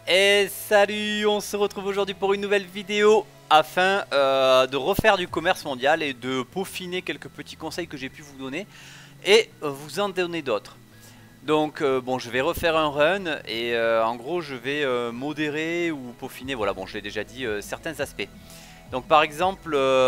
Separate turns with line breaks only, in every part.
Et salut, on se retrouve aujourd'hui pour une nouvelle vidéo afin de refaire du commerce mondial et de peaufiner quelques petits conseils que j'ai pu vous donner et vous en donner d'autres. Donc bon, je vais refaire un run et en gros je vais modérer ou peaufiner, voilà, bon je l'ai déjà dit, certains aspects. Donc par exemple,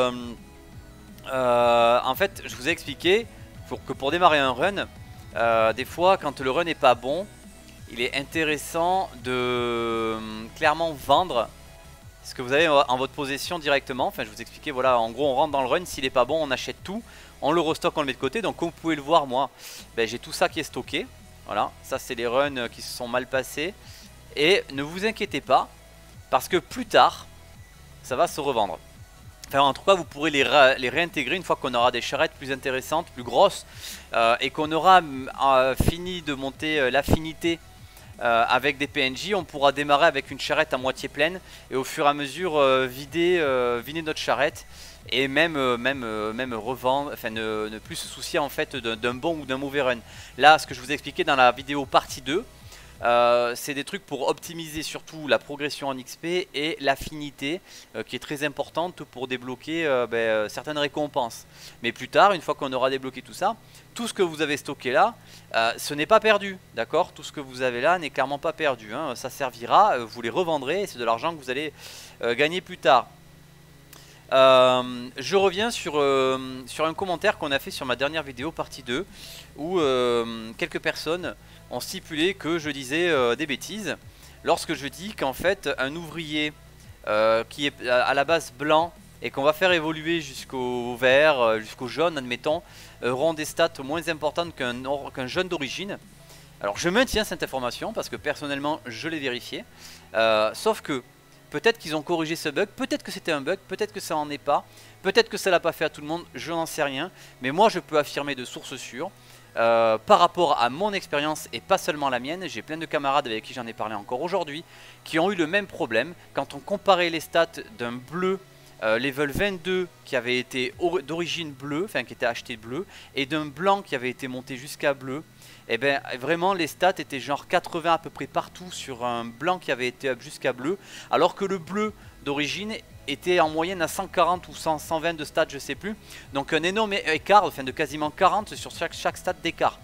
en fait je vous ai expliqué que pour démarrer un run, des fois quand le run n'est pas bon, il est intéressant de clairement vendre ce que vous avez en votre possession directement. Enfin je vous expliquais, voilà, en gros on rentre dans le run, s'il est pas bon on achète tout, on le restock, on le met de côté. Donc comme vous pouvez le voir, moi ben, j'ai tout ça qui est stocké. Voilà, ça c'est les runs qui se sont mal passés. Et ne vous inquiétez pas, parce que plus tard ça va se revendre. Enfin, en tout cas, vous pourrez les réintégrer une fois qu'on aura des charrettes plus intéressantes, plus grosses, et qu'on aura fini de monter l'affinité avec des PNJ. On pourra démarrer avec une charrette à moitié pleine et au fur et à mesure vider notre charrette et même revendre, enfin ne plus se soucier en fait d'un bon ou d'un mauvais run. Là, ce que je vous ai expliqué dans la vidéo partie 2, c'est des trucs pour optimiser surtout la progression en XP et l'affinité qui est très importante pour débloquer certaines récompenses. Mais plus tard, une fois qu'on aura débloqué tout ça, tout ce que vous avez stocké là, ce n'est pas perdu, d'accord? Tout ce que vous avez là n'est clairement pas perdu, hein. Ça servira, vous les revendrez et c'est de l'argent que vous allez gagner plus tard. Je reviens sur un commentaire qu'on a fait sur ma dernière vidéo partie 2 où quelques personnes ont stipulé que je disais des bêtises lorsque je dis qu'en fait un ouvrier qui est à la base blanc et qu'on va faire évoluer jusqu'au vert, jusqu'au jaune admettons, auront des stats moins importantes qu'un jeune d'origine. Alors je maintiens cette information parce que personnellement je l'ai vérifié, sauf que peut-être qu'ils ont corrigé ce bug, peut-être que c'était un bug, peut-être que ça en est pas, peut-être que ça l'a pas fait à tout le monde, je n'en sais rien. Mais moi je peux affirmer de source sûre, par rapport à mon expérience et pas seulement la mienne, j'ai plein de camarades avec qui j'en ai parlé encore aujourd'hui, qui ont eu le même problème. Quand on comparait les stats d'un bleu level 22 qui avait été d'origine bleue, enfin qui était acheté bleu, et d'un blanc qui avait été monté jusqu'à bleu, et bien vraiment les stats étaient genre 80 à peu près partout sur un blanc qui avait été up jusqu'à bleu, alors que le bleu d'origine était en moyenne à 140 ou 120 de stats, je sais plus. Donc un énorme écart, enfin de quasiment 40 sur chaque stat d'écart.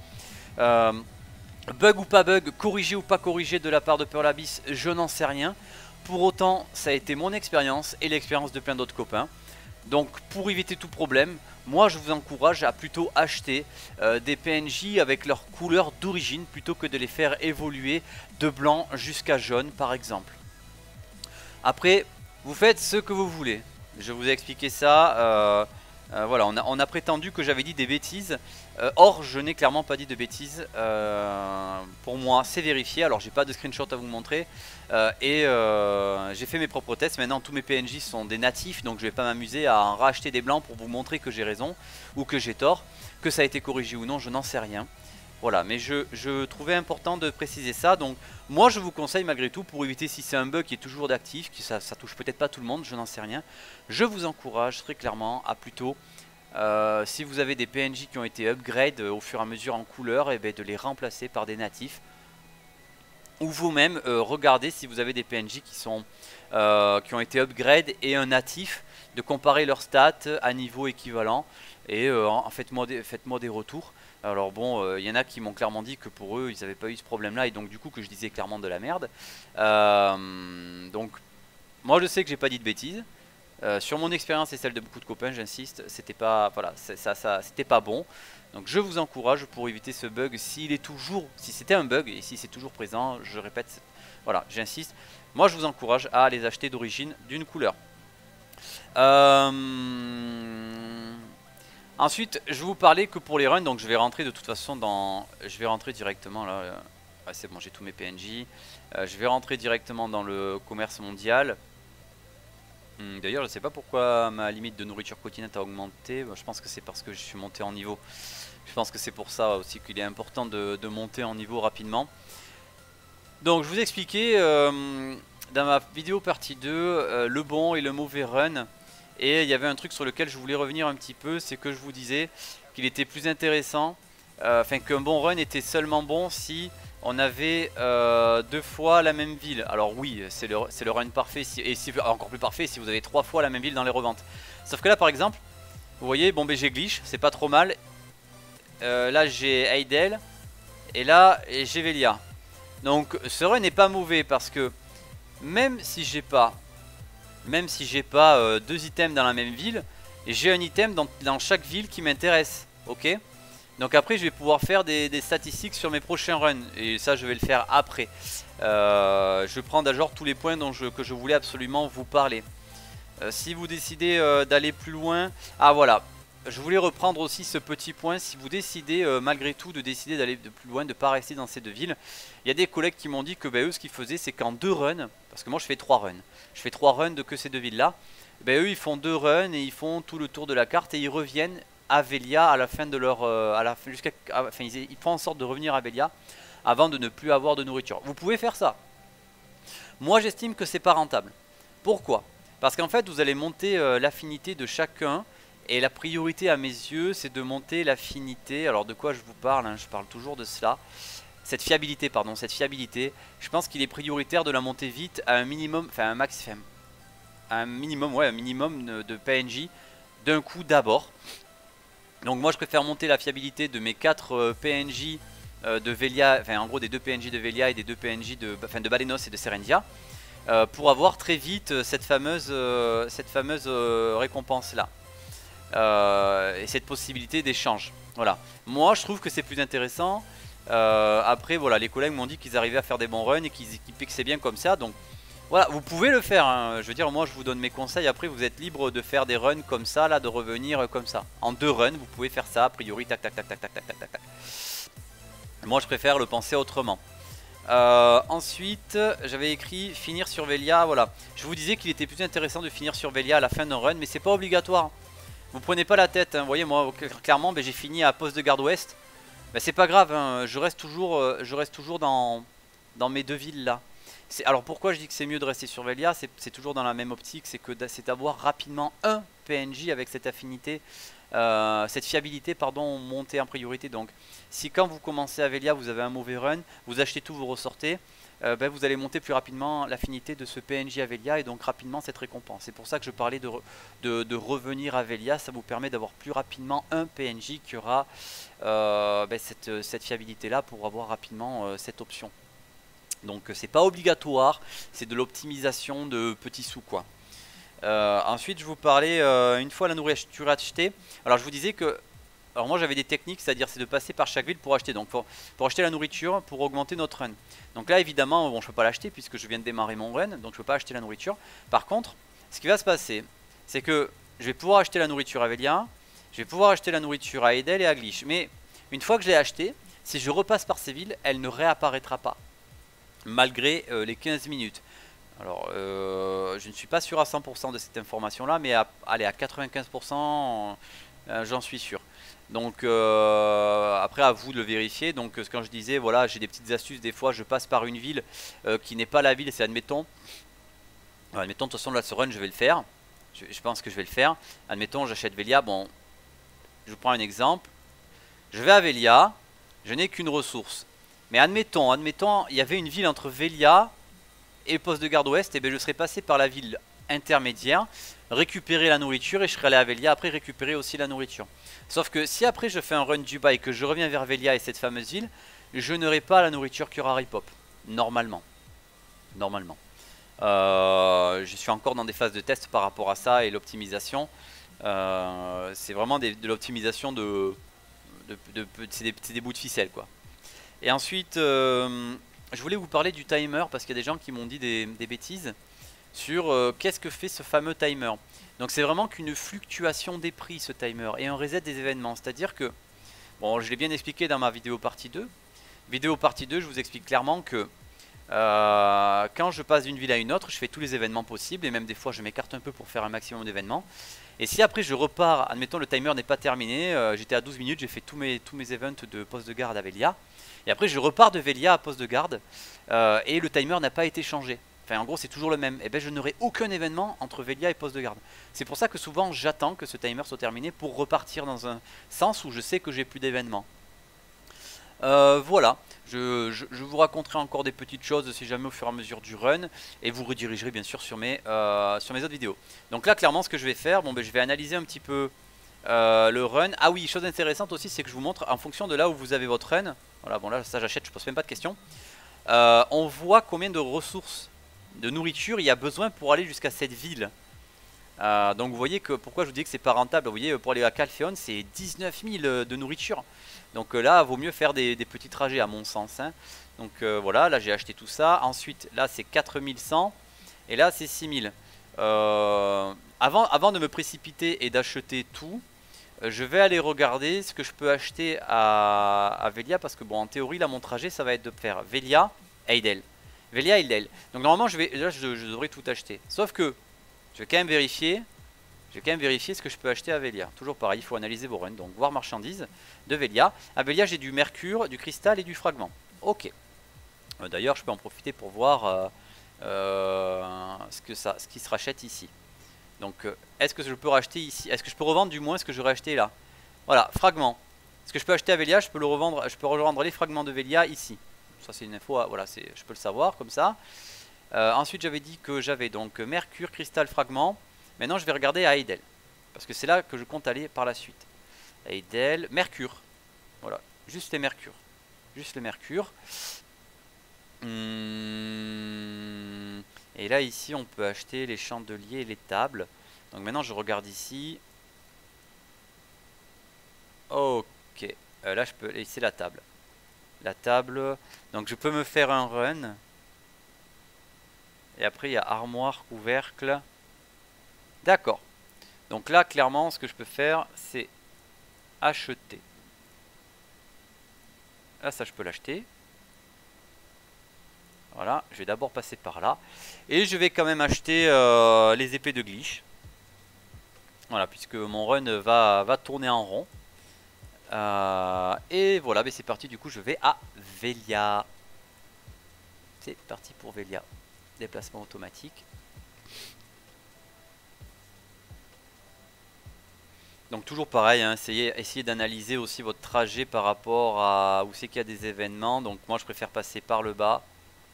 Bug ou pas bug, corrigé ou pas corrigé de la part de Pearl Abyss, je n'en sais rien. Pour autant, ça a été mon expérience et l'expérience de plein d'autres copains. Donc pour éviter tout problème, moi je vous encourage à plutôt acheter des PNJ avec leur couleur d'origine plutôt que de les faire évoluer de blanc jusqu'à jaune par exemple. Après, vous faites ce que vous voulez. Je vous ai expliqué ça. Voilà, on a prétendu que j'avais dit des bêtises. Or, je n'ai clairement pas dit de bêtises. Pour moi, c'est vérifié. Alors, j'ai pas de screenshot à vous montrer. J'ai fait mes propres tests. Maintenant, tous mes PNJ sont des natifs. Donc, je vais pas m'amuser à en racheter des blancs pour vous montrer que j'ai raison ou que j'ai tort. Que ça a été corrigé ou non, je n'en sais rien. Voilà, mais je trouvais important de préciser ça. Donc moi je vous conseille malgré tout, pour éviter si c'est un bug qui est toujours d'actif, qui ça touche peut-être pas tout le monde, je n'en sais rien. Je vous encourage très clairement à plutôt, si vous avez des PNJ qui ont été upgrade au fur et à mesure en couleur, et bien de les remplacer par des natifs. Ou vous-même regardez si vous avez des PNJ qui ont été upgrade et un natif, de comparer leurs stats à niveau équivalent. Et faites-moi des retours. Alors bon, il y en a qui m'ont clairement dit que pour eux, ils n'avaient pas eu ce problème-là. Et donc du coup que je disais clairement de la merde. Donc moi je sais que j'ai pas dit de bêtises. Sur mon expérience et celle de beaucoup de copains, j'insiste, c'était pas, voilà, c'était pas bon. Donc je vous encourage pour éviter ce bug, s'il est toujours, si c'était un bug et si c'est toujours présent, je répète, voilà, j'insiste. Moi je vous encourage à les acheter d'origine d'une couleur. Ensuite, je vais vous parler que pour les runs, donc je vais rentrer de toute façon dans, je vais rentrer directement là. Ouais, c'est bon, j'ai tous mes PNJ. Je vais rentrer directement dans le commerce mondial. D'ailleurs, je sais pas pourquoi ma limite de nourriture quotidienne a augmenté. Je pense que c'est parce que je suis monté en niveau. Je pense que c'est pour ça aussi qu'il est important de monter en niveau rapidement. Donc, je vous expliquais dans ma vidéo partie 2 le bon et le mauvais run. Et il y avait un truc sur lequel je voulais revenir un petit peu, c'est que je vous disais qu'il était plus intéressant, enfin qu'un bon run était seulement bon si on avait 2 fois la même ville. Alors oui, c'est le run parfait, et encore plus parfait si vous avez 3 fois la même ville dans les reventes. Sauf que là par exemple, vous voyez, bon ben j'ai glitch, c'est pas trop mal. Là j'ai Heidel, et là j'ai Velia. Donc ce run n'est pas mauvais parce que même si j'ai pas 2 items dans la même ville, j'ai un item dans chaque ville qui m'intéresse, ok. Donc après je vais pouvoir faire des statistiques sur mes prochains runs, et ça je vais le faire après. Je prends d'abord tous les points que je voulais absolument vous parler. Si vous décidez d'aller plus loin, ah voilà, je voulais reprendre aussi ce petit point. Si vous décidez malgré tout de décider d'aller plus loin, de ne pas rester dans ces 2 villes, il y a des collègues qui m'ont dit que eux ce qu'ils faisaient c'est qu'en 2 runs, parce que moi je fais 3 runs, je fais 3 runs de que ces 2 villes là, eux ils font 2 runs et ils font tout le tour de la carte et ils reviennent à Velia à la fin de leur ils font en sorte de revenir à Velia avant de ne plus avoir de nourriture. Vous pouvez faire ça. Moi j'estime que c'est pas rentable. Pourquoi? Parce qu'en fait vous allez monter l'affinité de chacun, et la priorité à mes yeux c'est de monter l'affinité. Alors de quoi je vous parle, hein, je parle toujours de cela. Cette fiabilité, pardon, cette fiabilité, je pense qu'il est prioritaire de la monter vite à un minimum, enfin un maximum, un minimum de PNJ d'un coup d'abord. Donc moi je préfère monter la fiabilité de mes 4 PNJ de Velia, enfin en gros des 2 PNJ de Velia et des 2 PNJ de Balenos et de Serendia, pour avoir très vite cette fameuse récompense là, et cette possibilité d'échange. Voilà, moi je trouve que c'est plus intéressant. Après voilà, les collègues m'ont dit qu'ils arrivaient à faire des bons runs et qu'ils pixaient bien comme ça, donc voilà, vous pouvez le faire, hein. Je veux dire, moi je vous donne mes conseils, après vous êtes libre de faire des runs comme ça, là, de revenir comme ça. En 2 runs, vous pouvez faire ça, a priori, tac tac tac tac tac tac tac tac tac. Moi je préfère le penser autrement. Ensuite, j'avais écrit finir sur Velia, voilà. Je vous disais qu'il était plus intéressant de finir sur Velia à la fin d'un run, mais c'est pas obligatoire. Vous prenez pas la tête, hein. Vous voyez, moi clairement, j'ai fini à poste de garde ouest. C'est pas grave, hein. Je reste toujours dans mes 2 villes là. Alors pourquoi je dis que c'est mieux de rester sur Velia, c'est toujours dans la même optique, c'est d'avoir rapidement un PNJ avec cette affinité, cette fiabilité pardon, montée en priorité. Donc si quand vous commencez à Velia vous avez un mauvais run, vous achetez tout, vous ressortez, vous allez monter plus rapidement l'affinité de ce PNJ à Velia et donc rapidement cette récompense. C'est pour ça que je parlais de revenir à Velia, ça vous permet d'avoir plus rapidement un PNJ qui aura cette fiabilité là pour avoir rapidement cette option. Donc c'est pas obligatoire, c'est de l'optimisation de petits sous quoi. Ensuite je vous parlais une fois la nourriture achetée. Alors je vous disais que, alors moi j'avais des techniques, c'est-à-dire c'est de passer par chaque ville pour acheter. Donc pour acheter la nourriture, pour augmenter notre run. Donc là évidemment bon, je peux pas l'acheter puisque je viens de démarrer mon run, donc je peux pas acheter la nourriture. Par contre ce qui va se passer c'est que je vais pouvoir acheter la nourriture à Velia, je vais pouvoir acheter la nourriture à Edel et à Glitch. Mais une fois que je l'ai acheté, si je repasse par ces villes, elle ne réapparaîtra pas malgré les 15 minutes. Alors je ne suis pas sûr à 100% de cette information là, mais allez, à 95% j'en suis sûr. Donc après à vous de le vérifier. Donc quand je disais voilà, j'ai des petites astuces, des fois je passe par une ville qui n'est pas la ville, c'est admettons de toute façon là ce run je vais le faire, je pense que je vais le faire. Admettons j'achète Velia, bon je prends un exemple, je vais à Velia, je n'ai qu'une ressource. Mais admettons, il y avait une ville entre Velia et le poste de garde ouest, et bien je serais passé par la ville intermédiaire, récupérer la nourriture et je serais allé à Velia après récupérer aussi la nourriture. Sauf que si après je fais un run du bas et que je reviens vers Velia et cette fameuse ville, je n'aurai pas la nourriture Curari Pop, normalement. Je suis encore dans des phases de test par rapport à ça et l'optimisation. C'est vraiment de l'optimisation c'est des bouts de ficelle quoi. Et ensuite, je voulais vous parler du timer parce qu'il y a des gens qui m'ont dit des bêtises sur qu'est-ce que fait ce fameux timer. Donc c'est vraiment qu'une fluctuation des prix ce timer et un reset des événements. C'est-à-dire que, bon je l'ai bien expliqué dans ma vidéo partie 2. Vidéo partie 2, je vous explique clairement que quand je passe d'une ville à une autre, je fais tous les événements possibles et même des fois je m'écarte un peu pour faire un maximum d'événements. Et si après je repars, admettons le timer n'est pas terminé, j'étais à 12 minutes, j'ai fait tous mes events de poste de garde à Velia. Et après je repars de Velia à poste de garde et le timer n'a pas été changé. Enfin en gros c'est toujours le même. Et bien je n'aurai aucun événement entre Velia et poste de garde. C'est pour ça que souvent j'attends que ce timer soit terminé pour repartir dans un sens où je sais que j'ai plus d'événements. Voilà, je vous raconterai encore des petites choses si jamais au fur et à mesure du run, et vous redirigerez bien sûr sur mes autres vidéos. Donc là clairement ce que je vais faire, bon ben je vais analyser un petit peu le run. Ah oui, chose intéressante aussi, c'est que je vous montre en fonction de là où vous avez votre run. Voilà, bon là ça j'achète, je pose même pas de questions. On voit combien de ressources de nourriture il y a besoin pour aller jusqu'à cette ville. Donc vous voyez que pourquoi je vous dis que c'est pas rentable. Vous voyez, pour aller à Calphéon c'est 19 000 de nourriture. Donc là vaut mieux faire des petits trajets à mon sens, hein. Donc voilà, là j'ai acheté tout ça. Ensuite là c'est 4100 et là c'est 6000. Avant de me précipiter et d'acheter tout, je vais aller regarder ce que je peux acheter à Velia. Parce que bon, en théorie là mon trajet ça va être de faire Velia, Heidel. Velia, Heidel. Donc normalement là je devrais tout acheter. Sauf que je vais quand même vérifier. Je vais quand même vérifier ce que je peux acheter à Velia. Toujours pareil, il faut analyser vos runs. Donc voir marchandises de Velia. À Velia j'ai du mercure, du cristal et du fragment. Ok. D'ailleurs je peux en profiter pour voir ce qui se rachète ici. Donc est-ce que je peux racheter ici? Est-ce que je peux revendre du moins ce que j'aurais acheté là? Voilà, fragment. Ce que je peux acheter à Velia, je peux le revendre. Je peux revendre les fragments de Velia ici. Ça c'est une info, voilà, je peux le savoir comme ça. Ensuite j'avais dit que j'avais donc mercure, cristal, fragment. Maintenant je vais regarder à Heidel, parce que c'est là que je compte aller par la suite. Heidel, mercure. Voilà, juste les mercures. Juste les mercures. Et là ici on peut acheter les chandeliers et les tables. Donc maintenant je regarde ici. Ok, là je peux laisser la table. La table, donc je peux me faire un run. Et après il y a armoire, couvercle. D'accord. Donc là clairement ce que je peux faire c'est acheter. Là ça je peux l'acheter. Voilà, je vais d'abord passer par là. Et je vais quand même acheter les épées de glitch. Voilà, puisque mon run va tourner en rond. Et voilà, c'est parti, du coup je vais à Velia. C'est parti pour Velia. Déplacement automatique. Donc toujours pareil, hein, essayez d'analyser aussi votre trajet par rapport à où c'est qu'il y a des événements. Donc moi je préfère passer par le bas.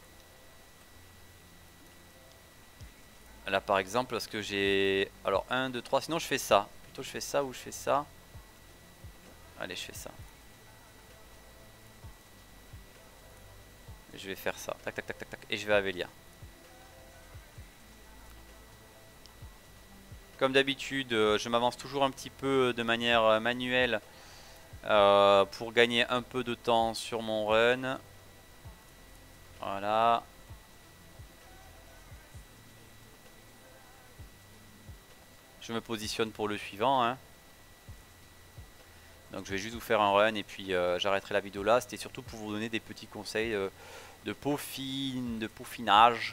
Là par exemple parce que j'ai... Alors 1, 2, 3, sinon je fais ça. Plutôt je fais ça ou je fais ça. Allez, je fais ça. Je vais faire ça. Tac tac tac tac tac. Et je vais à Velia. Comme d'habitude, je m'avance toujours un petit peu de manière manuelle pour gagner un peu de temps sur mon run. Voilà. Je me positionne pour le suivant, hein. Donc je vais juste vous faire un run et puis j'arrêterai la vidéo là. C'était surtout pour vous donner des petits conseils de peaufinage.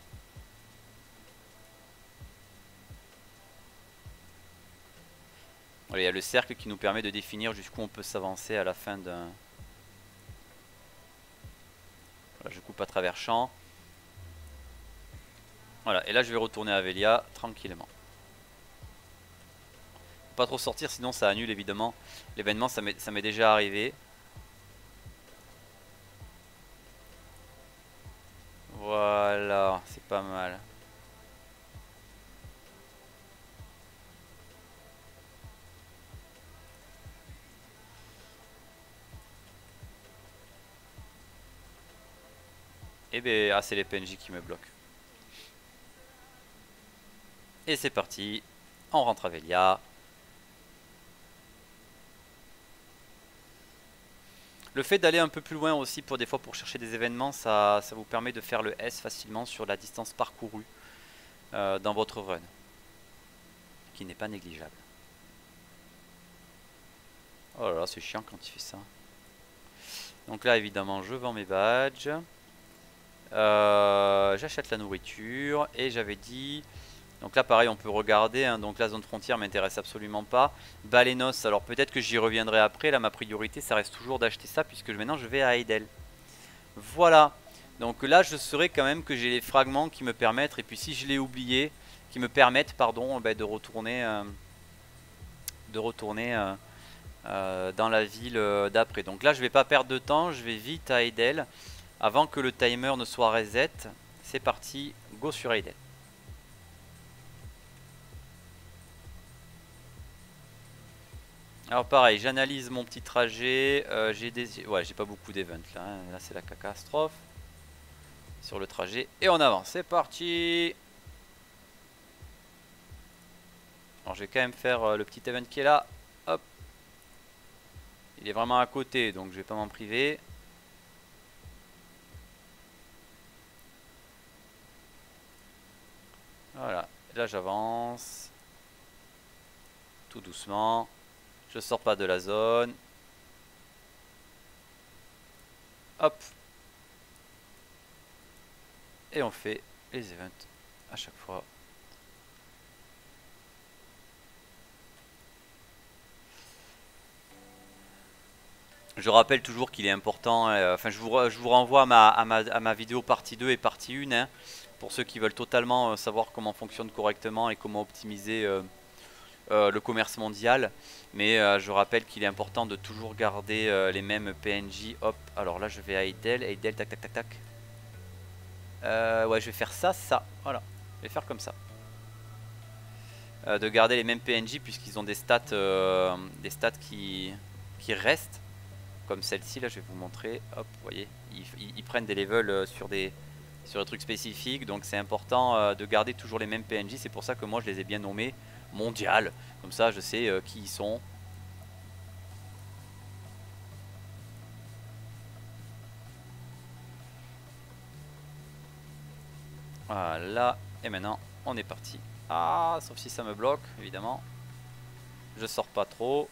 Voilà, il y a le cercle qui nous permet de définir jusqu'où on peut s'avancer à la fin d'un... Voilà, je coupe à travers champ. Voilà, et là je vais retourner à Velia tranquillement. Pas trop sortir sinon ça annule évidemment l'événement, ça m'est déjà arrivé. Voilà, c'est pas mal. Et ben, ah, c'est les PNJ qui me bloquent. Et c'est parti, on rentre à Velia. Le fait d'aller un peu plus loin aussi pour des fois pour chercher des événements, ça vous permet de faire le S facilement sur la distance parcourue dans votre run, qui n'est pas négligeable. Oh là là, c'est chiant quand il fait ça. Donc là évidemment je vends mes badges. J'achète la nourriture et j'avais dit... Donc là pareil on peut regarder, hein, donc la zone frontière m'intéresse absolument pas. Balenos, alors peut-être que j'y reviendrai après, là ma priorité ça reste toujours d'acheter ça puisque maintenant je vais à Heidel. Voilà, donc là je saurais quand même que j'ai les fragments qui me permettent, et puis si je l'ai oublié, qui me permettent pardon de retourner dans la ville d'après. Donc là je vais pas perdre de temps, je vais vite à Heidel avant que le timer ne soit reset. C'est parti, go sur Heidel. Alors pareil, j'analyse mon petit trajet, j'ai pas beaucoup d'events là, hein. Là c'est la catastrophe sur le trajet et on avance, c'est parti. Alors je vais quand même faire le petit event qui est là, hop. Il est vraiment à côté donc je vais pas m'en priver. Voilà, là j'avance tout doucement. Je sors pas de la zone. Hop. Et on fait les events à chaque fois. Je rappelle toujours qu'il est important, enfin je vous renvoie à ma vidéo partie 2 et partie 1, hein, pour ceux qui veulent totalement savoir comment fonctionne correctement et comment optimiser le commerce mondial. Mais je rappelle qu'il est important de toujours garder les mêmes PNJ. Hop, alors là je vais à Heidel, Heidel, tac tac tac tac. Ouais, je vais faire ça, voilà, je vais faire comme ça. De garder les mêmes PNJ puisqu'ils ont des stats qui restent. Comme celle-ci, là je vais vous montrer. Hop, vous voyez, ils prennent des levels sur des trucs spécifiques. Donc c'est important de garder toujours les mêmes PNJ. C'est pour ça que moi je les ai bien nommés mondial. Comme ça je sais qui ils sont. Voilà, et maintenant on est parti. Ah, sauf si ça me bloque, évidemment. Je sors pas trop.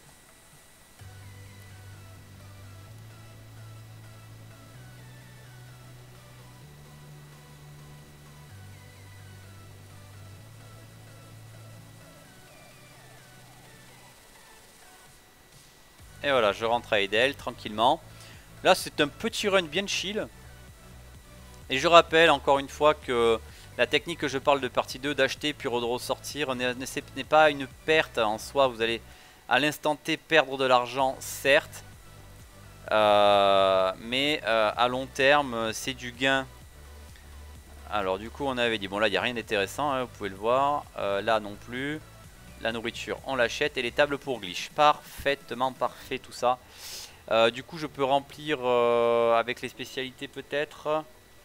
Et voilà, je rentre à Heidel tranquillement. Là c'est un petit run bien chill. Et je rappelle encore une fois que la technique que je parle de partie 2, d'acheter puis de ressortir, n'est pas une perte en soi. Vous allez à l'instant T perdre de l'argent, certes. Mais à long terme, c'est du gain. Alors du coup on avait dit, bon là il n'y a rien d'intéressant, hein, vous pouvez le voir. Là non plus. La nourriture on l'achète et les tables pour glitch. Parfaitement parfait tout ça. Du coup je peux remplir avec les spécialités peut-être.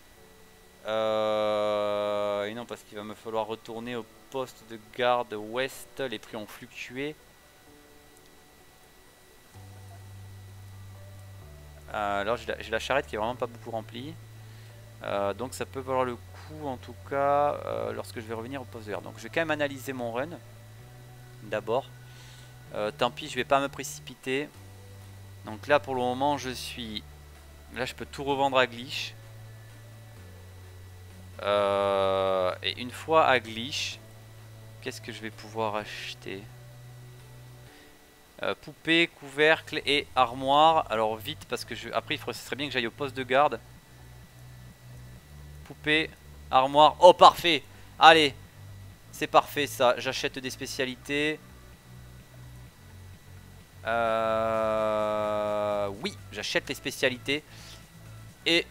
Et non, parce qu'il va me falloir retourner au poste de garde ouest. Les prix ont fluctué. Alors j'ai la charrette qui est vraiment pas beaucoup remplie. Donc ça peut valoir le coup en tout cas lorsque je vais revenir au poste de garde. Donc je vais quand même analyser mon run d'abord. Tant pis, je vais pas me précipiter. Donc là pour le moment je suis... Là je peux tout revendre à glitch. Et une fois à glitch, qu'est-ce que je vais pouvoir acheter? Poupée, couvercle et armoire. Alors vite parce que après ce serait bien que j'aille au poste de garde. Poupée, armoire. Oh parfait. Allez, c'est parfait ça. J'achète des spécialités. Oui, j'achète les spécialités. Et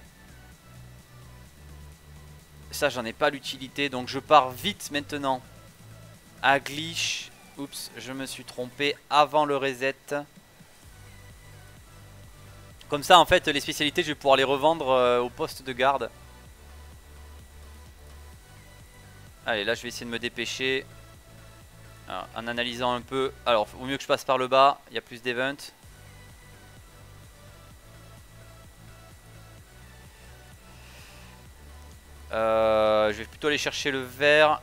ça j'en ai pas l'utilité. Donc je pars vite maintenant à glitch. Oups, je me suis trompé avant le reset. Comme ça en fait les spécialités je vais pouvoir les revendre au poste de garde. Allez, là je vais essayer de me dépêcher. Alors, en analysant un peu. Alors au mieux que je passe par le bas, il y a plus d'events. Je vais plutôt aller chercher le vert.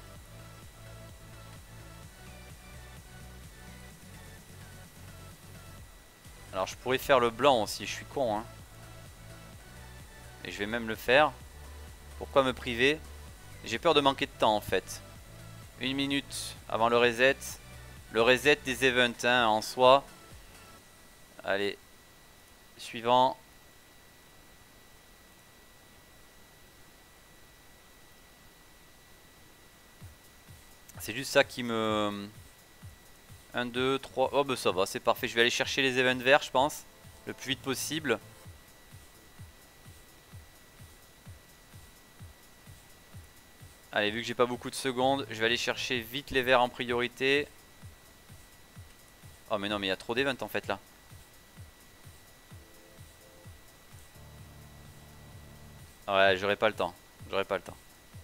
Alors je pourrais faire le blanc aussi, je suis con hein. Et je vais même le faire. Pourquoi me priver? J'ai peur de manquer de temps en fait. 1 minute avant le reset. Le reset des events hein, en soi. Allez. Suivant. C'est juste ça qui me 1, 2, 3. Oh bah ça va, c'est parfait. Je vais aller chercher les events verts, je pense. Le plus vite possible. Allez, vu que j'ai pas beaucoup de secondes, je vais aller chercher vite les verts en priorité. Oh mais non, mais il y a trop d'events en fait là. Ouais, j'aurai pas le temps. J'aurai pas le temps.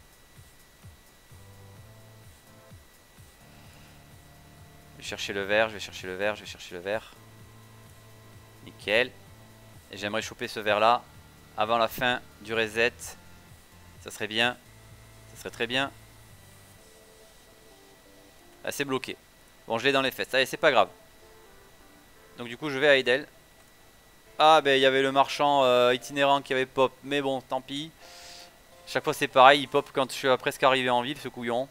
Je vais chercher le vert, je vais chercher le vert, je vais chercher le vert. Nickel. Et j'aimerais choper ce vert là avant la fin du reset. Ça serait bien. Ça serait très bien. Ah, c'est bloqué. Bon, je l'ai dans les fesses. Allez, c'est pas grave. Donc du coup, je vais à Idle. Ah, ben il y avait le marchand itinérant qui avait pop. Mais bon, tant pis. Chaque fois c'est pareil, il pop quand je suis presque arrivé en ville, ce couillon.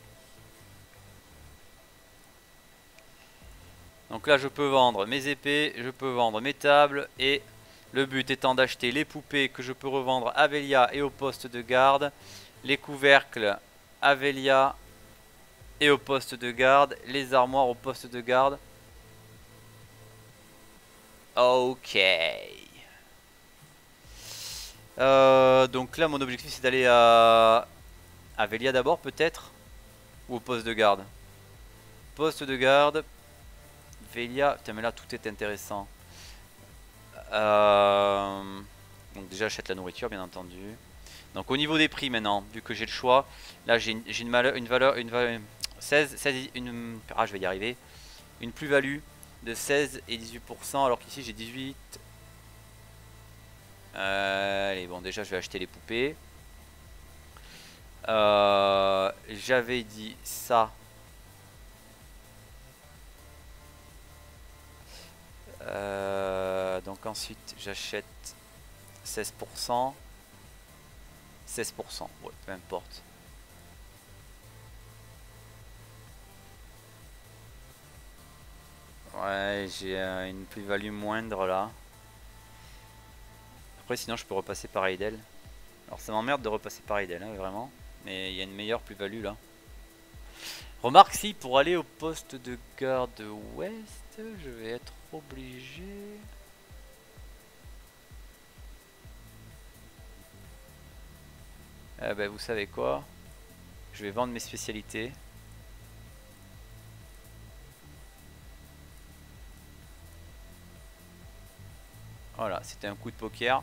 Donc là je peux vendre mes épées, je peux vendre mes tables. Et le but étant d'acheter les poupées que je peux revendre à Velia et au poste de garde. Les couvercles à Velia et au poste de garde. Les armoires au poste de garde. Ok. Donc là mon objectif c'est d'aller à Velia d'abord peut-être. Ou au poste de garde. Poste de garde. Velia. Putain mais là tout est intéressant. Donc déjà j'achète la nourriture bien entendu. Donc au niveau des prix maintenant, vu que j'ai le choix. Là j'ai une valeur 16, je vais y arriver. Une plus-value de 16 et 18%, alors qu'ici j'ai 18. Allez bon déjà je vais acheter les poupées. J'avais dit ça. Donc ensuite j'achète 16%. 16%, ouais, peu importe. Ouais, j'ai une plus-value moindre là. Après sinon je peux repasser par Idle. Alors ça m'emmerde de repasser par Idle, hein, vraiment. Mais il y a une meilleure plus-value là. Remarque si pour aller au poste de garde ouest, je vais être obligé... Ben, vous savez quoi? Je vais vendre mes spécialités. Voilà, c'était un coup de poker.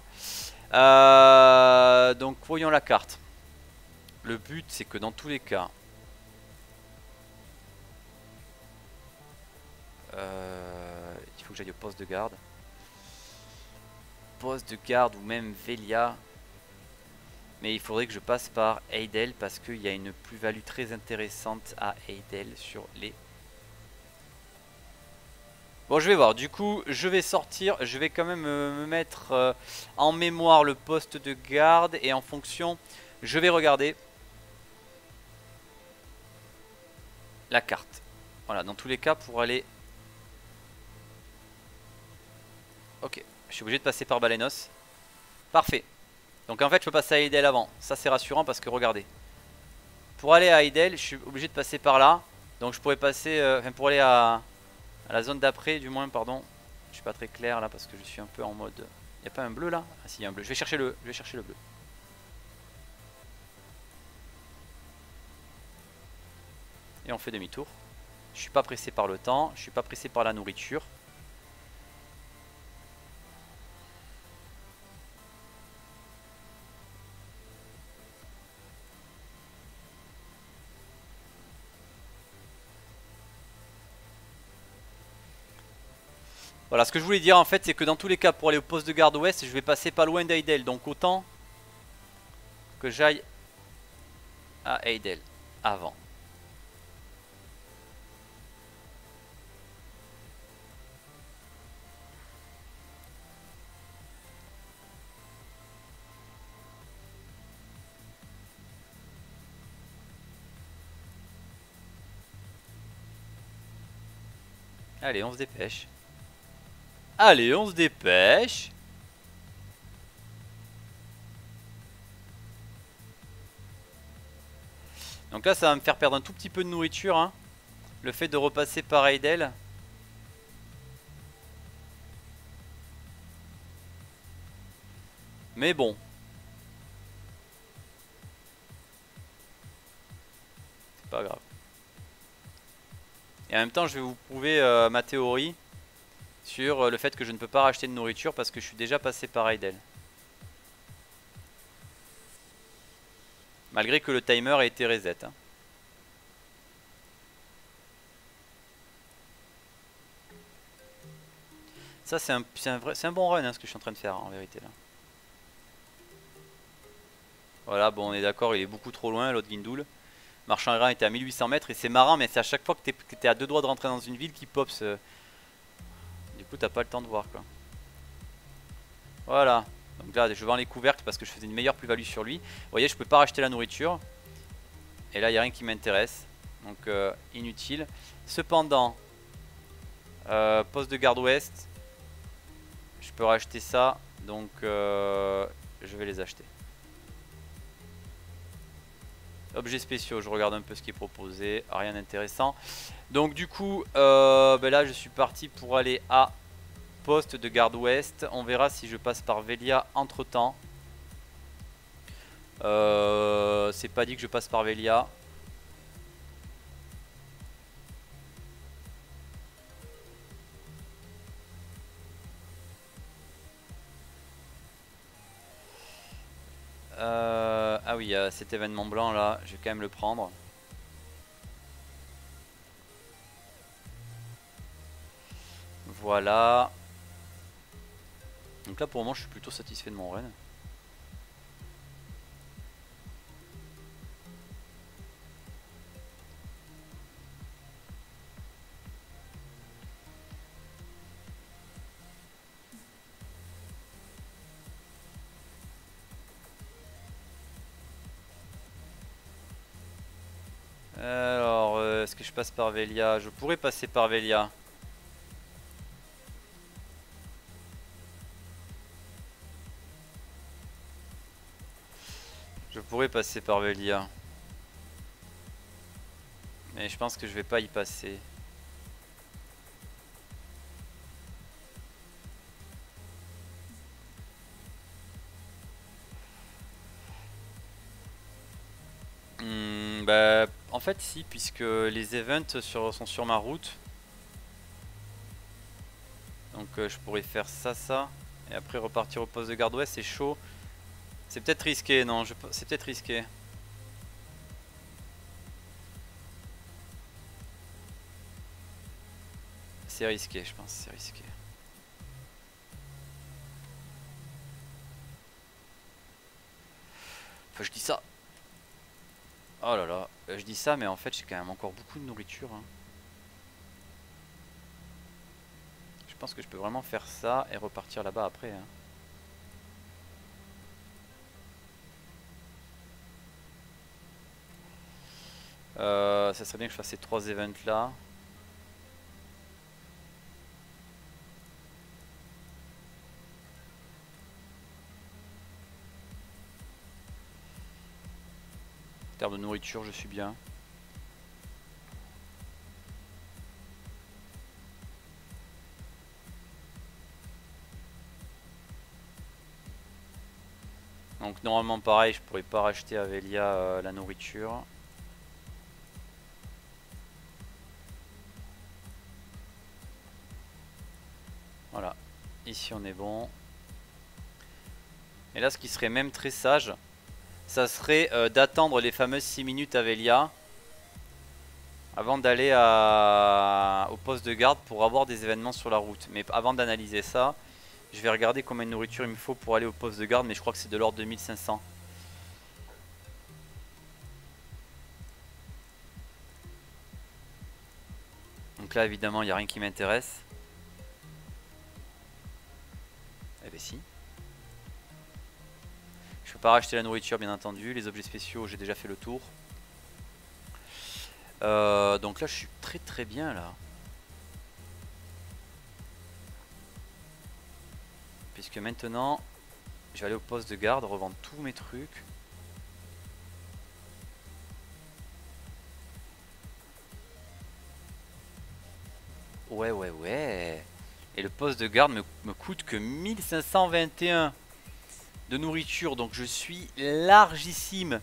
Donc voyons la carte. Le but c'est que dans tous les cas... il faut que j'aille au poste de garde. Poste de garde ou même Velia. Mais il faudrait que je passe par Eidel parce qu'il y a une plus-value très intéressante à Eidel sur les... Bon, je vais voir. Du coup, je vais sortir. Je vais quand même me mettre en mémoire le poste de garde. Et en fonction, je vais regarder la carte. Voilà, dans tous les cas, pour aller... Ok, je suis obligé de passer par Balenos. Parfait. Donc en fait, je peux passer à Eidel avant. Ça, c'est rassurant parce que regardez. Pour aller à Eidel, je suis obligé de passer par là. Donc je pourrais passer... Enfin, pour aller à la zone d'après, du moins, pardon. Je suis pas très clair là parce que je suis un peu en mode... Il n'y a pas un bleu là? Ah si, il y a un bleu. Je vais chercher le bleu. Et on fait demi-tour. Je suis pas pressé par le temps. Je suis pas pressé par la nourriture. Voilà, ce que je voulais dire en fait, c'est que dans tous les cas, pour aller au poste de garde ouest, je vais passer pas loin d'Eidel. Donc autant que j'aille à Eidel avant. Allez, on se dépêche. Allez, on se dépêche. Donc là, ça va me faire perdre un tout petit peu de nourriture, hein. Le fait de repasser par Aidel. Mais bon. C'est pas grave. Et en même temps, je vais vous prouver ma théorie sur le fait que je ne peux pas racheter de nourriture parce que je suis déjà passé par Aidel. Malgré que le timer ait été reset. Hein. Ça, c'est un bon run hein, ce que je suis en train de faire en vérité là. Voilà, bon, on est d'accord, il est beaucoup trop loin l'autre Guindoul. Marchand Grain était à 1800 mètres et c'est marrant, mais c'est à chaque fois que t'es à deux doigts de rentrer dans une ville qui pop ce. Du coup, t'as pas le temps de voir quoi. Voilà. Donc là, je vends les couvercles parce que je faisais une meilleure plus-value sur lui. Vous voyez, je peux pas racheter la nourriture. Et là, il n'y a rien qui m'intéresse. Donc, inutile. Cependant, poste de garde ouest. Je peux racheter ça. Donc, je vais les acheter. Objets spéciaux, je regarde un peu ce qui est proposé. Rien d'intéressant. Donc, du coup, ben là, je suis parti pour aller à poste de garde ouest. On verra si je passe par Velia entre temps. C'est pas dit que je passe par Velia. Ah oui, cet événement blanc là, je vais quand même le prendre. Voilà. Donc là pour le moment je suis plutôt satisfait de mon run. Alors, est-ce que je passe par Velia? Je pourrais passer par Velia. Je pourrais passer par Velia. Mais je pense que je vais pas y passer. Bah, en fait si, puisque les events sont sur ma route. Donc je pourrais faire ça. Et après repartir au poste de garde ouest, c'est chaud. C'est peut-être risqué, non, c'est peut-être risqué. C'est risqué, je pense, c'est risqué. Enfin, je dis ça. Oh là là, je dis ça, mais en fait, j'ai quand même encore beaucoup de nourriture. Hein. Je pense que je peux vraiment faire ça et repartir là-bas après. Hein. Ça serait bien que je fasse ces 3 events là. En termes de nourriture, je suis bien. Donc normalement pareil, je pourrais pas racheter à Velia la nourriture. Voilà, ici on est bon. Et là ce qui serait même très sage, ça serait d'attendre les fameuses 6 minutes à Velia avant d'aller au poste de garde pour avoir des événements sur la route. Mais avant d'analyser ça, je vais regarder combien de nourriture il me faut pour aller au poste de garde, mais je crois que c'est de l'ordre de 1500. Donc là évidemment il n'y a rien qui m'intéresse. Eh ben si. Je peux pas racheter la nourriture bien entendu, les objets spéciaux j'ai déjà fait le tour. Donc là je suis très bien là. Puisque maintenant je vais aller au poste de garde, revendre tous mes trucs. Ouais. Et le poste de garde me coûte que 1521 de nourriture. Donc je suis largissime.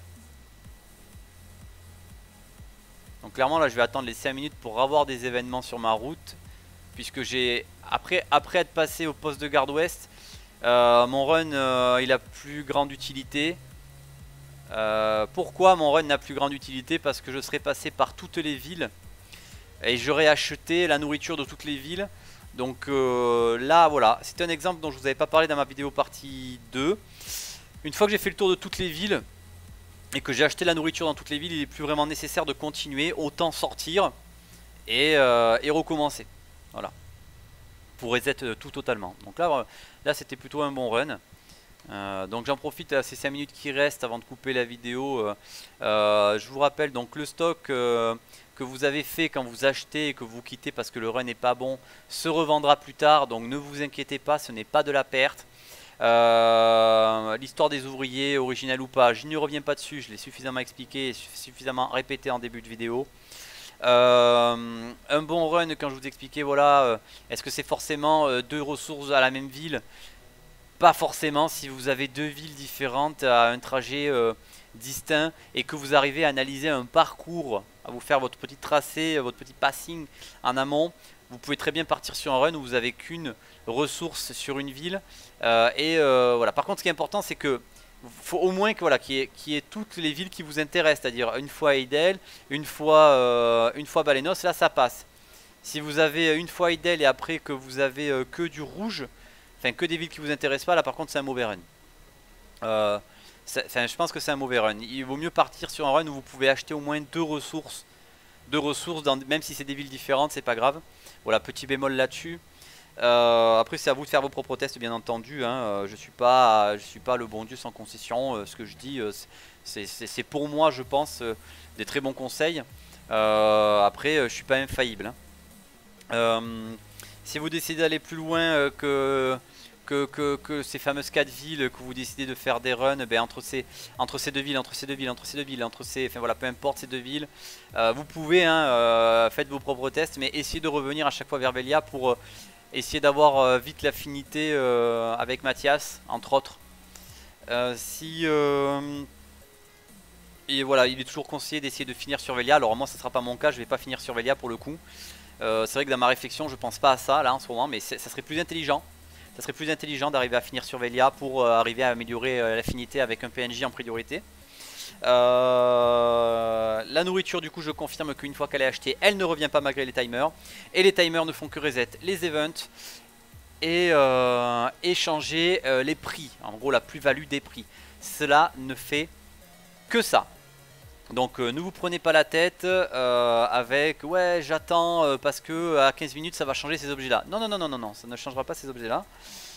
Donc clairement là je vais attendre les 5 minutes pour avoir des événements sur ma route. Puisque j'ai... Après être passé au poste de garde ouest, mon run il a plus grande utilité. Pourquoi mon run n'a plus grande utilité? Parce que je serai passé par toutes les villes. Et j'aurais acheté la nourriture de toutes les villes. Donc là voilà, c'est un exemple dont je vous avais pas parlé dans ma vidéo partie 2. Une fois que j'ai fait le tour de toutes les villes et que j'ai acheté la nourriture dans toutes les villes, il est plus vraiment nécessaire de continuer, autant sortir et recommencer. Voilà, pour reset tout totalement. Donc là c'était plutôt un bon run. Donc j'en profite à ces 5 minutes qui restent avant de couper la vidéo. Je vous rappelle donc le stock que vous avez fait quand vous achetez et que vous quittez parce que le run n'est pas bon se revendra plus tard, donc ne vous inquiétez pas, ce n'est pas de la perte. L'histoire des ouvriers, original ou pas, je n'y reviens pas dessus, je l'ai suffisamment expliqué et suffisamment répété en début de vidéo. Un bon run, quand je vous expliquais, voilà, est-ce que c'est forcément 2 ressources à la même ville? Pas forcément. Si vous avez 2 villes différentes à un trajet distinct et que vous arrivez à analyser un parcours, à vous faire votre petit tracé, votre petit passing en amont, vous pouvez très bien partir sur un run où vous avez qu'une ressource sur une ville. Voilà. Par contre, ce qui est important, c'est que faut au moins que voilà, qu'il y ait toutes les villes qui vous intéressent, c'est-à-dire une fois Eidel, une fois Balenos, là ça passe. Si vous avez une fois Eidel et après que vous avez que du rouge, enfin que des villes qui vous intéressent pas, là par contre c'est un mauvais run. Je pense que c'est un mauvais run. Il vaut mieux partir sur un run où vous pouvez acheter au moins 2 ressources. Même si c'est des villes différentes, c'est pas grave. Voilà, petit bémol là-dessus. Après c'est à vous de faire vos propres tests bien entendu, hein. Je suis pas le bon Dieu sans concession. Ce que je dis c'est pour moi je pense des très bons conseils. Après je suis pas infaillible, hein. Si vous décidez d'aller plus loin que ces fameuses 4 villes, que vous décidez de faire des runs entre ces deux villes, enfin voilà, peu importe ces 2 villes, vous pouvez, hein, faites vos propres tests, mais essayez de revenir à chaque fois vers Velia pour essayer d'avoir vite l'affinité avec Mathias, entre autres. Et voilà, il est toujours conseillé d'essayer de finir sur Velia. Alors moi ça sera pas mon cas, je vais pas finir sur Velia pour le coup. C'est vrai que dans ma réflexion je pense pas à ça là en ce moment, mais ça serait plus intelligent. Ça serait plus intelligent d'arriver à finir sur Velia pour arriver à améliorer l'affinité avec un PNJ en priorité. La nourriture du coup je confirme qu'une fois qu'elle est achetée elle ne revient pas malgré les timers. Et les timers ne font que reset les events et changer les prix. En gros la plus-value des prix. Cela ne fait que ça. Donc ne vous prenez pas la tête avec ouais j'attends parce que à 15 minutes ça va changer ces objets là. Non, ça ne changera pas ces objets là.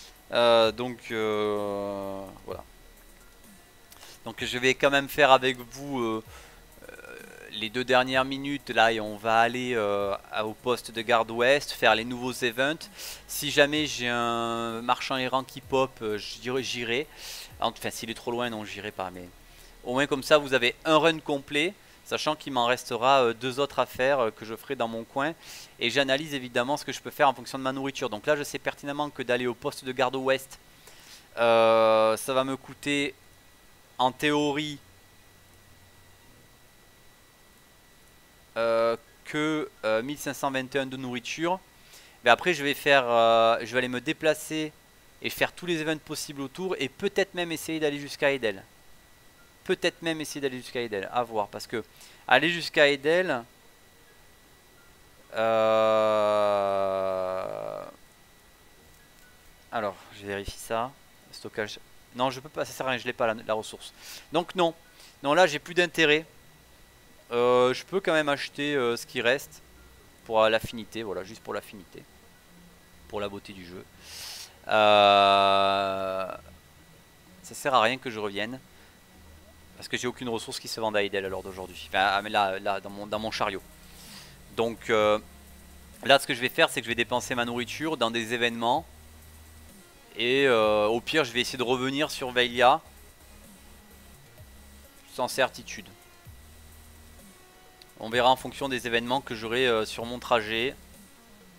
Voilà. Donc je vais quand même faire avec vous les 2 dernières minutes là et on va aller au poste de garde ouest, faire les nouveaux events. Si jamais j'ai un marchand errant qui pop, j'irai. Enfin s'il est trop loin non j'irai pas, mais au moins comme ça vous avez un run complet, sachant qu'il m'en restera 2 autres à faire que je ferai dans mon coin. Et j'analyse évidemment ce que je peux faire en fonction de ma nourriture. Donc là je sais pertinemment que d'aller au poste de garde ouest, ça va me coûter en théorie que 1521 de nourriture. Mais après je vais aller me déplacer et faire tous les events possibles autour. Et peut-être même essayer d'aller jusqu'à Eidel. À voir, parce que aller jusqu'à Eidel, alors je vérifie ça. Stockage, non je peux pas, ça sert à rien, je l'ai pas la ressource. Donc non, là j'ai plus d'intérêt. Je peux quand même acheter ce qui reste pour l'affinité, voilà, juste pour l'affinité, pour la beauté du jeu. Ça sert à rien que je revienne. Parce que j'ai aucune ressource qui se vende à Eidel à l'heure d'aujourd'hui. Enfin, là dans mon chariot. Donc là, ce que je vais faire, c'est que je vais dépenser ma nourriture dans des événements. Et au pire, je vais essayer de revenir sur Velia. Sans certitude. On verra en fonction des événements que j'aurai sur mon trajet.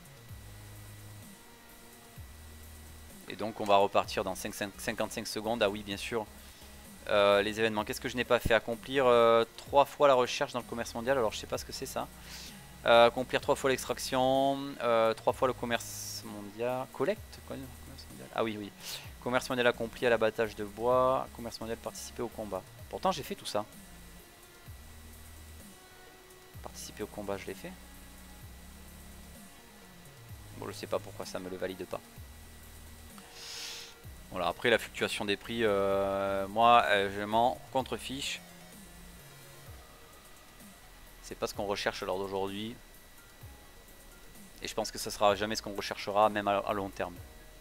Et donc on va repartir dans 55 secondes. Ah oui, bien sûr. Les événements, qu'est-ce que je n'ai pas fait? Accomplir 3 fois la recherche dans le commerce mondial. Alors je sais pas ce que c'est ça. Accomplir 3 fois l'extraction, 3 fois le commerce mondial. Collecte commerce mondial. Ah oui, oui. Commerce mondial accompli à l'abattage de bois. Commerce mondial participer au combat. Pourtant j'ai fait tout ça. Participer au combat, je l'ai fait. Bon, je sais pas pourquoi ça me le valide pas. Voilà, après la fluctuation des prix, moi je m'en contrefiche. C'est pas ce qu'on recherche lors d'aujourd'hui. Et je pense que ce sera jamais ce qu'on recherchera, même à long terme.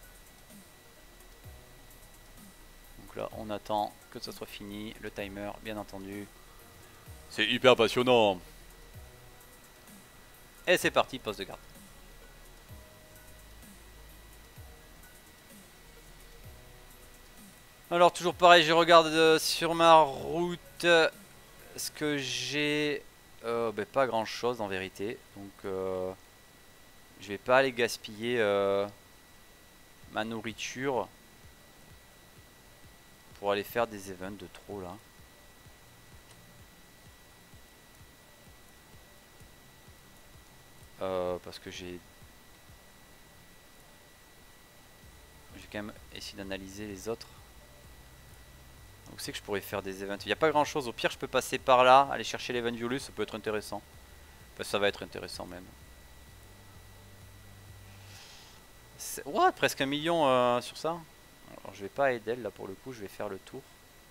Donc là, on attend que ce soit fini, le timer, bien entendu. C'est hyper passionnant. Et c'est parti, poste de garde. Alors toujours pareil, je regarde sur ma route ce que j'ai. Pas grand chose en vérité. Donc je vais pas aller gaspiller ma nourriture pour aller faire des events de trop là. Parce que j'ai quand même essayé d'analyser les autres. Donc c'est que je pourrais faire des events. Il n'y a pas grand chose. Au pire je peux passer par là, aller chercher l'event Violus, ça peut être intéressant. Enfin, ça va être intéressant même. Ouais, presque 1 million sur ça. Alors je vais pas aider là pour le coup, je vais faire le tour.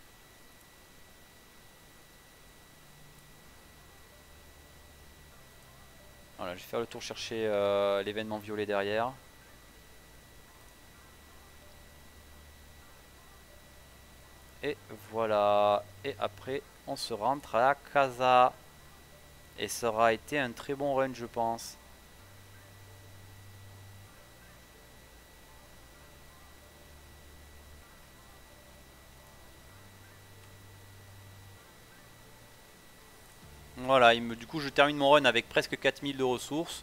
Voilà, je vais faire le tour chercher l'événement violet derrière. Et voilà. Et après, on se rentre à la casa. Et ça aura été un très bon run, je pense. Voilà, du coup, je termine mon run avec presque 4000 de ressources.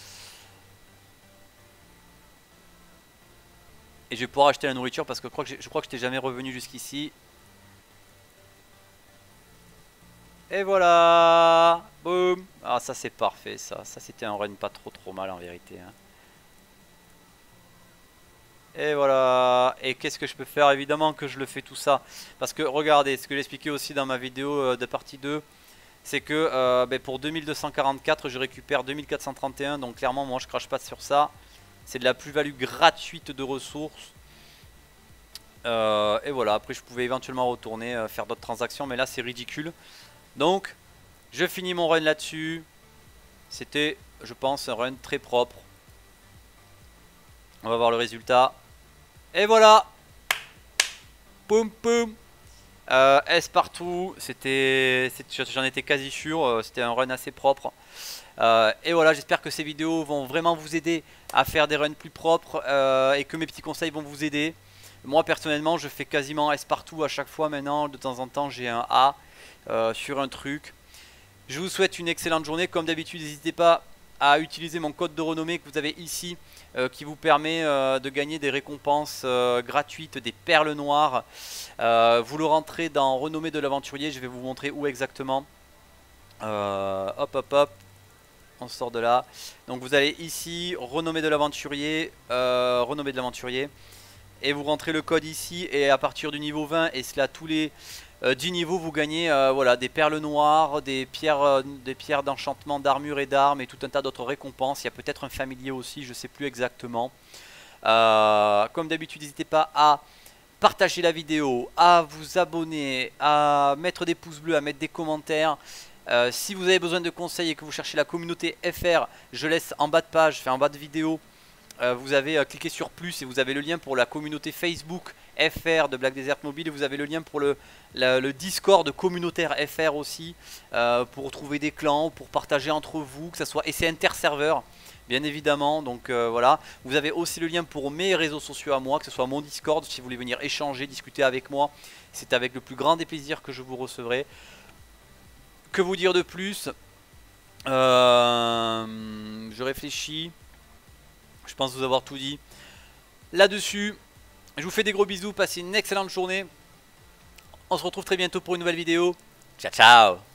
Et je vais pouvoir acheter la nourriture parce que je crois que je t'ai jamais revenu jusqu'ici. Et voilà. Boum. Ah, ça c'est parfait ça. Ça c'était un run pas trop mal en vérité. Hein. Et voilà. Et qu'est-ce que je peux faire? Évidemment que je le fais tout ça. Parce que regardez, ce que j'expliquais aussi dans ma vidéo de partie 2. C'est que pour 2244 je récupère 2431. Donc clairement moi je crache pas sur ça. C'est de la plus-value gratuite de ressources. Et voilà, après je pouvais éventuellement retourner faire d'autres transactions. Mais là c'est ridicule. Donc je finis mon run là-dessus. C'était, je pense, un run très propre. On va voir le résultat. Et voilà. Poum poum. S partout. J'en étais quasi sûr. C'était un run assez propre. Et voilà, j'espère que ces vidéos vont vraiment vous aider à faire des runs plus propres. Et que mes petits conseils vont vous aider. Moi personnellement je fais quasiment S partout à chaque fois maintenant. De temps en temps j'ai un A sur un truc. Je vous souhaite une excellente journée. Comme d'habitude, n'hésitez pas à utiliser mon code de renommée que vous avez ici qui vous permet de gagner des récompenses gratuites, des perles noires. Vous le rentrez dans renommée de l'aventurier. Je vais vous montrer où exactement. Hop hop hop. On sort de là. Donc vous allez ici, renommée de l'aventurier. Renommée de l'aventurier. Et vous rentrez le code ici. Et à partir du niveau 20 et cela tous les 10 niveaux, vous gagnez voilà, des perles noires, des pierres d'enchantement, d'armure et d'armes et tout un tas d'autres récompenses. Il y a peut-être un familier aussi, je ne sais plus exactement. Comme d'habitude, n'hésitez pas à partager la vidéo, à vous abonner, à mettre des pouces bleus, à mettre des commentaires. Si vous avez besoin de conseils et que vous cherchez la communauté FR, je laisse en bas de page, en bas de vidéo. Vous avez cliqué sur plus et vous avez le lien pour la communauté Facebook FR de Black Desert Mobile. Et vous avez le lien pour le Discord communautaire FR aussi, pour trouver des clans, pour partager entre vous, que ça soit, et c'est inter-serveur bien évidemment. Donc voilà, vous avez aussi le lien pour mes réseaux sociaux à moi, que ce soit mon Discord si vous voulez venir échanger, discuter avec moi. C'est avec le plus grand des plaisirs que je vous recevrai. Que vous dire de plus? Je réfléchis. Je pense vous avoir tout dit là-dessus. Je vous fais des gros bisous, passez une excellente journée. On se retrouve très bientôt pour une nouvelle vidéo. Ciao ciao.